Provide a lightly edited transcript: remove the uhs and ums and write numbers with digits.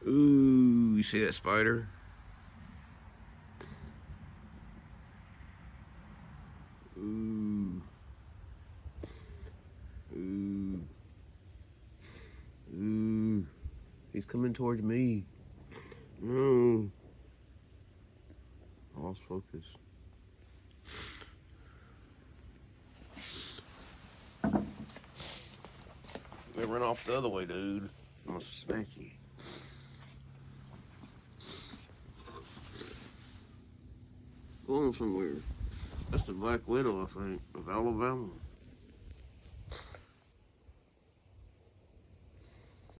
Ooh, you see that spider? Ooh. Ooh. Ooh. He's coming towards me. No. I lost focus. They run off the other way, dude. I'm gonna smack you. Going somewhere. That's the Black Widow, I think, of Alabama.